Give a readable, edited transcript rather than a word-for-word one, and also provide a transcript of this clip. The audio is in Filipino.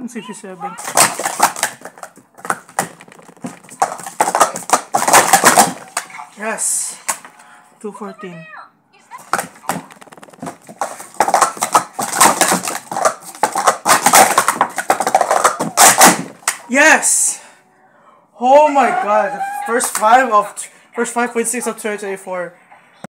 167. Yes. 214. Yes! Oh my god. First 5.6 of 2024.